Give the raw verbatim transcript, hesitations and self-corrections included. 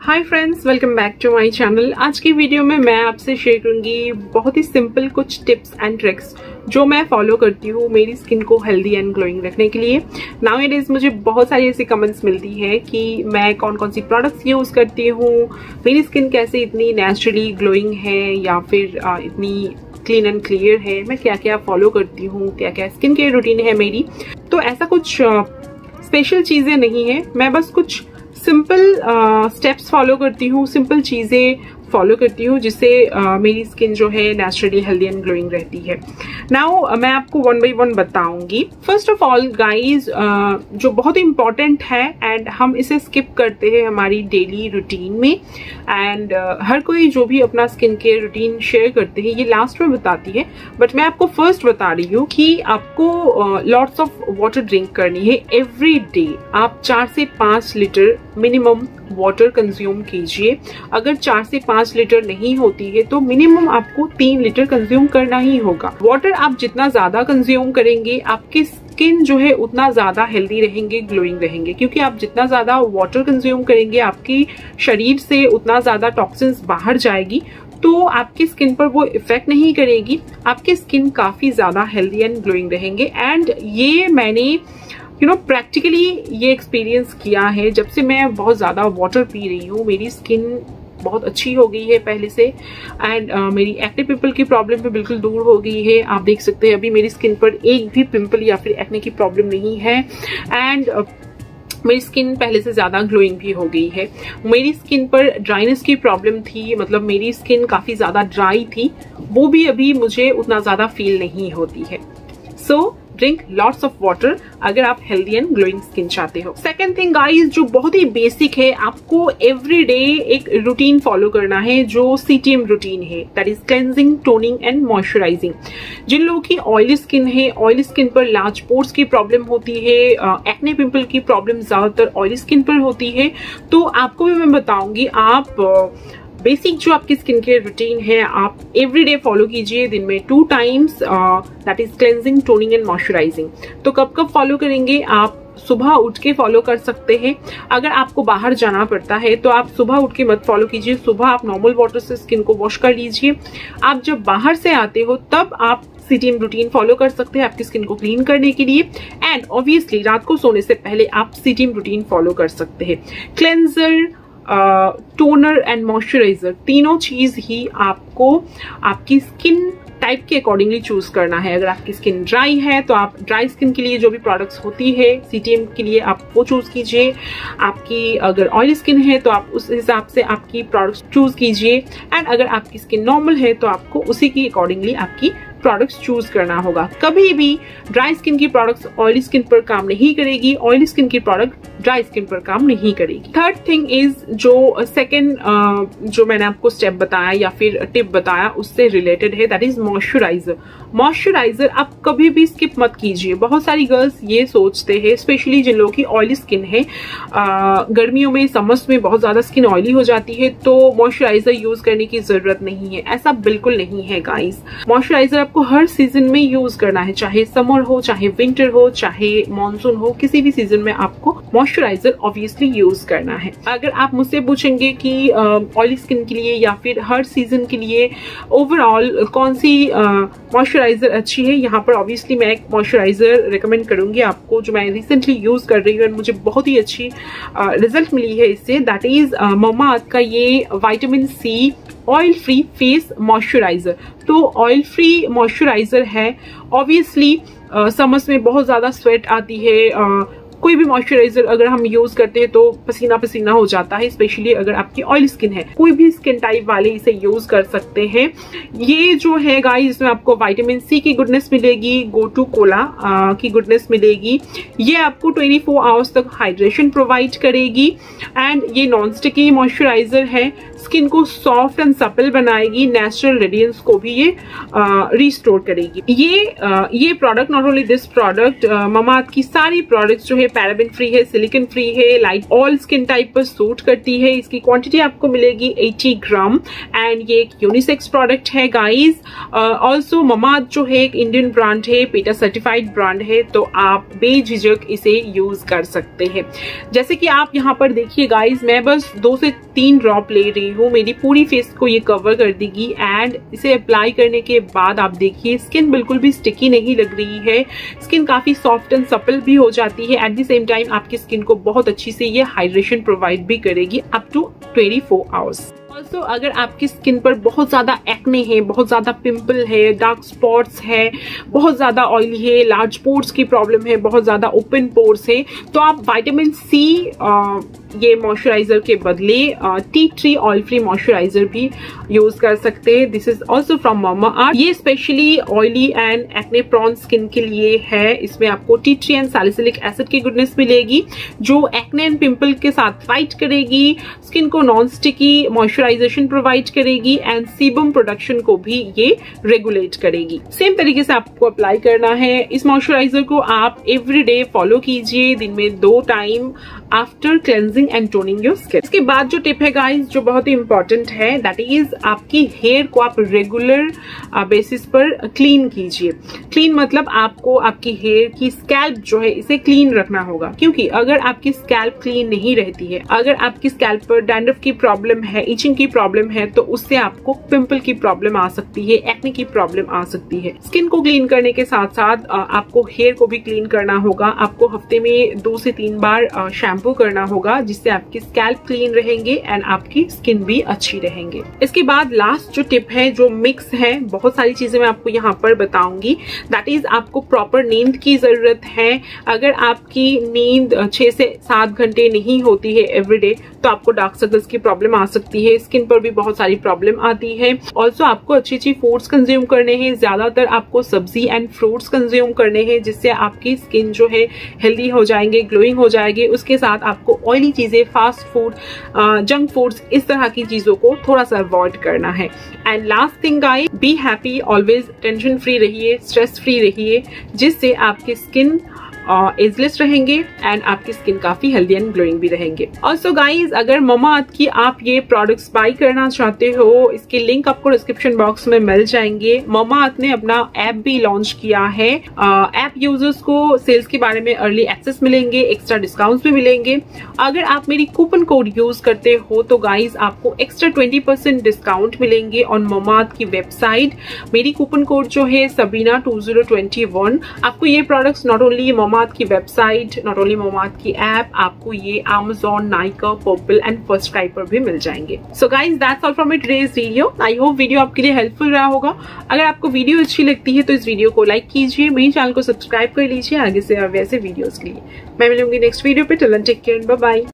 Hi friends, welcome back to my channel. आज की video में मैं आपसे शेयर करूंगी बहुत ही सिंपल कुछ टिप्स एंड ट्रिक्स जो मैं फॉलो करती हूँ मेरी स्किन को हेल्दी एंड ग्लोइंग रखने के लिए। नाउ इट इज मुझे बहुत सारी ऐसी कमेंट्स मिलती है कि मैं कौन कौन सी प्रोडक्ट्स यूज करती हूँ, मेरी स्किन कैसे इतनी नेचुरली ग्लोइंग है या फिर आ, इतनी क्लीन एंड क्लियर है, मैं क्या क्या फॉलो करती हूँ, क्या क्या स्किन केयर रूटीन है मेरी। तो ऐसा कुछ स्पेशल चीजें नहीं है, मैं बस कुछ सिंपल स्टेप्स फॉलो करती हूँ, सिंपल चीजें फॉलो करती हूँ जिससे uh, मेरी स्किन जो है नेचुरली हेल्दी एंड ग्लोइंग रहती है। नाउ uh, मैं आपको वन बाय वन बताऊंगी। फर्स्ट ऑफ ऑल गाइज, जो बहुत इंपॉर्टेंट है एंड हम इसे स्किप करते हैं हमारी डेली रूटीन में, एंड uh, हर कोई जो भी अपना स्किन केयर रूटीन शेयर करते हैं ये लास्ट में बताती है, बट मैं आपको फर्स्ट बता रही हूँ कि आपको लॉट्स ऑफ वाटर ड्रिंक करनी है एवरी डे। आप चार से पांच लीटर मिनिमम वाटर कंज्यूम कीजिए। अगर चार से पांच लीटर नहीं होती है तो मिनिमम आपको तीन लीटर कंज्यूम करना ही होगा। वाटर आप जितना ज्यादा कंज्यूम करेंगे आपकी स्किन जो है उतना ज्यादा हेल्दी रहेंगे, ग्लोइंग रहेंगे, क्योंकि आप जितना ज्यादा वाटर कंज्यूम करेंगे आपकी शरीर से उतना ज्यादा टॉक्सिन्स बाहर जाएगी, तो आपकी स्किन पर वो इफेक्ट नहीं करेगी, आपकी स्किन काफी ज्यादा हेल्दी एंड ग्लोइंग रहेंगे। एंड ये मैंने यू नो प्रैक्टिकली ये एक्सपीरियंस किया है। जब से मैं बहुत ज्यादा वाटर पी रही हूँ मेरी स्किन बहुत अच्छी हो गई है पहले से, एंड uh, मेरी एक्ने पिंपल की प्रॉब्लम भी बिल्कुल दूर हो गई है। आप देख सकते हैं अभी मेरी स्किन पर एक भी पिंपल या फिर एक्ने की प्रॉब्लम नहीं है, एंड uh, मेरी स्किन पहले से ज्यादा ग्लोइंग भी हो गई है। मेरी स्किन पर ड्राइनेस की प्रॉब्लम थी, मतलब मेरी स्किन काफी ज्यादा ड्राई थी, वो भी अभी मुझे उतना ज्यादा फील नहीं होती है। So drink lots of water अगर आप हेल्दी एंड ग्लोइंग स्किन चाहते हो। सेकेंड थिंग गाइज, जो बहुत ही बेसिक है, आपको एवरी डे एक रूटीन फॉलो करना है जो सीटीएम रूटीन है, that is cleansing, toning and moisturising. जिन लोगों की ऑयली स्किन है, ऑयली स्किन पर लार्ज पोर्स की प्रॉब्लम होती है, एक्ने पिंपल की प्रॉब्लम ज्यादातर ऑयली स्किन पर होती है, तो आपको भी मैं बताऊंगी आप बेसिक जो आपकी स्किन केयर रूटीन है आप एवरीडे फॉलो कीजिए दिन में two times, that is cleansing, toning and moisturising. तो कब कब फॉलो करेंगे? आप सुबह उठ के फॉलो कर सकते हैं। अगर आपको बाहर जाना पड़ता है तो आप सुबह उठ के मत फॉलो कीजिए, सुबह आप नॉर्मल वाटर से स्किन को वॉश कर लीजिए। आप जब बाहर से आते हो तब आप सीटीएम रूटीन फॉलो कर सकते हैं आपकी स्किन को क्लीन करने के लिए, एंड ऑब्वियसली रात को सोने से पहले आप सीटीएम रूटीन फॉलो कर सकते हैं। क्लेंजर, टोनर एंड मॉइस्चराइजर, तीनों चीज ही आपको आपकी स्किन टाइप के अकॉर्डिंगली चूज करना है। अगर आपकी स्किन ड्राई है तो आप ड्राई स्किन के लिए जो भी प्रोडक्ट्स होती है सीटीएम के लिए आप वो चूज कीजिए। आपकी अगर ऑयली स्किन है तो आप उस हिसाब से आपकी प्रोडक्ट्स चूज कीजिए, एंड अगर आपकी स्किन नॉर्मल है तो आपको उसी की अकॉर्डिंगली आपकी प्रोडक्ट्स चूज करना होगा। कभी भी ड्राई स्किन की प्रोडक्ट्स ऑयली स्किन पर काम नहीं करेगी, ऑयली स्किन की प्रोडक्ट ड्राई स्किन पर काम नहीं करेगी। थर्ड थिंग इज, जो सेकेंड जो मैंने आपको स्टेप बताया या फिर टिप बताया उससे रिलेटेड है, दैट इज मॉइस्चराइजर। मॉइस्चराइजर आप कभी भी स्किप मत कीजिए। बहुत सारी गर्ल्स ये सोचते हैं, स्पेशली जिन लोगों की ऑयली स्किन है, आ, गर्मियों में, समर्स में बहुत ज्यादा स्किन ऑयली हो जाती है तो मॉइस्चराइजर यूज करने की जरूरत नहीं है। ऐसा बिल्कुल नहीं है गाइस। मॉइस्चराइजर आपको हर सीजन में यूज करना है, चाहे समर हो, चाहे विंटर हो, चाहे मॉनसून हो, किसी भी सीजन में आपको मॉइस्चराइजर ऑब्वियसली यूज करना है। अगर आप मुझसे पूछेंगे कि ऑयली स्किन के लिए या फिर हर सीजन के लिए ओवरऑल कौन सी मॉइस्चराइजर अच्छी है, यहाँ पर ऑब्वियसली मैं एक मॉइस्चराइजर रिकमेंड करूंगी आपको जो मैं रिसेंटली यूज कर रही हूँ, मुझे बहुत ही अच्छी रिजल्ट uh, मिली है इससे। दैट इज ममाअर्थ का ये vitamin C oil free face moisturiser. तो ऑयल फ्री मॉइस्चराइजर है। ऑब्वियसली समर्स में बहुत ज्यादा स्वेट आती है, uh, कोई भी मॉइस्चराइजर अगर हम यूज करते हैं तो पसीना पसीना हो जाता है, स्पेशली अगर आपकी ऑयली स्किन है। कोई भी स्किन टाइप वाले इसे यूज कर सकते हैं। ये जो है गाइस, इसमें आपको विटामिन सी की गुडनेस मिलेगी, गो टू कोला की गुडनेस मिलेगी। ये आपको ट्वेंटी फोर आवर्स तक हाइड्रेशन प्रोवाइड करेगी, एंड ये नॉन स्टिकी मॉइस्चराइजर है। स्किन को सॉफ्ट एंड सपल बनाएगी, नेचुरल रेडियंस को भी ये रिस्टोर करेगी। ये आ, ये product, not only this product, Mamaearth की सारी प्रोडक्ट्स जो है पैराबेन फ्री है, सिलिकॉन फ्री है, लाइट ऑल स्किन टाइप पर सूट करती है। इसकी क्वांटिटी आपको मिलेगी अस्सी ग्राम एंड ये एक यूनिसेक्स प्रोडक्ट है गाइज। ऑल्सो ममाअर्थ जो है एक इंडियन ब्रांड है, पेटा सर्टिफाइड ब्रांड है, तो आप बेझिझक इसे यूज कर सकते हैं। जैसे कि आप यहाँ पर देखिए गाइज, मैं बस दो से तीन ड्रॉप ले रही हूँ, मेरी पूरी फेस को ये कवर कर देगी एंड इसे अप्लाई करने के बाद आप देखिए स्किन बिल्कुल भी स्टिकी नहीं लग रही है, स्किन काफी सॉफ्ट एंड सपल भी हो जाती है। एट द सेम टाइम आपकी स्किन को बहुत अच्छी से ये हाइड्रेशन प्रोवाइड भी करेगी up to twenty four hours. Also अगर आपकी स्किन पर बहुत ज्यादा एक्ने है, बहुत ज्यादा पिंपल है, डार्क स्पॉट्स है, बहुत ज्यादा ऑयली है, लार्ज पोर्स की प्रॉब्लम है, बहुत ज्यादा ओपन पोर्स है, तो आप विटामिन सी ये मॉइस्चराइजर के बदले tea tree oil free moisturiser भी यूज कर सकते हैं। This is also from Mamaearth. ये specially oily and acne prone skin के लिए है। इसमें आपको tea tree and salicylic acid की गुडनेस मिलेगी जो एक्ने एंड पिंपल के साथ फाइट करेगी, स्किन को नॉन स्टिकी मॉइस्चराइजेशन प्रोवाइड करेगी एंड सीबम प्रोडक्शन को भी ये रेगुलेट करेगी। सेम तरीके से आपको अप्लाई करना है। इस मॉइस्चराइजर को आप एवरी डे फॉलो कीजिए, दिन में दो time, after cleansing and toning your skin. इसके बाद जो टिप है गाइस जो बहुत ही इंपॉर्टेंट है, दैट इज आपकी हेयर को आप रेगुलर बेसिस पर क्लीन कीजिए। क्लीन मतलब आपको आपकी हेयर की स्कैल्प जो है इसे क्लीन रखना होगा, क्योंकि अगर आपकी स्कैल्प क्लीन नहीं रहती है, अगर आपकी स्कैल्प पर डैंड्रफ की प्रॉब्लम है, इचिंग की प्रॉब्लम है, तो उससे आपको पिंपल की प्रॉब्लम आ सकती है, एक्ने की प्रॉब्लम आ सकती है। स्किन को क्लीन करने के साथ साथ आपको हेयर को भी क्लीन करना होगा। आपको हफ्ते में दो से तीन बार शैम्पू करना होगा, जिससे आपकी स्कैल्प क्लीन रहेंगे एंड आपकी स्किन भी अच्छी रहेंगे। इसके बाद लास्ट जो टिप है जो मिक्स है, बहुत सारी चीजें मैं आपको यहाँ पर बताऊंगी, दैट इज आपको प्रॉपर नींद की जरूरत है। अगर आपकी नींद छह से सात घंटे नहीं होती है एवरीडे, तो आपको डार्क सर्कल्स की प्रॉब्लम आ सकती है, स्किन पर भी बहुत सारी प्रॉब्लम आती है। ऑल्सो आपको अच्छी अच्छी फूड्स कंज्यूम करने हैं, ज्यादातर आपको सब्जी एंड फ्रूट्स कंज्यूम करने हैं, जिससे आपकी स्किन जो है हेल्दी हो जाएंगे, ग्लोइंग हो जाएगी। उसके साथ आपको ऑयली चीजें, फास्ट फूड, जंक फूड्स, इस तरह की चीजों को थोड़ा सा अवॉइड करना है। And last thing guys, be happy, always tension free रहिए, स्ट्रेस फ्री रहिए, जिससे आपकी स्किन एजलेस रहेंगे एंड आपकी स्किन काफी हेल्दी एंड ग्लोइंग भी रहेंगे। ऑल्सो गाइज, अगर ममाअर्थ की आप ये प्रोडक्ट्स बाय करना चाहते हो, इसके लिंक आपको डिस्क्रिप्शन बॉक्स में मिल जाएंगे। ममाअर्थ ने अपना ऐप भी लॉन्च किया है। ऐप यूजर्स को सेल्स के बारे में अर्ली एक्सेस मिलेंगे, एक्स्ट्रा डिस्काउंट्स भी मिलेंगे। अगर आप मेरी कूपन कोड यूज करते हो तो गाइज आपको एक्स्ट्रा ट्वेंटी परसेंट डिस्काउंट मिलेंगे ऑन ममाअर्थ की वेबसाइट। मेरी कूपन कोड जो है Sabina two zero twenty one. आपको ये प्रोडक्ट्स नॉट ओनली ममाअर्थ की वेबसाइट, नॉट ओनली ममाअर्थ की ऐप, आपको ये Amazon, Nykaa, Purplle and FirstCry पर भी मिल जाएंगे। So guys, that's all from my today's video. I hope video आपके लिए हेल्पफुल रहा होगा। अगर आपको वीडियो अच्छी लगती है तो इस वीडियो को लाइक कीजिए, मेरे चैनल को सब्सक्राइब कर लीजिए आगे से वैसे वीडियोस के लिए। मैं मिलूंगी नेक्स्ट वीडियो पे। Till then take care, bye bye.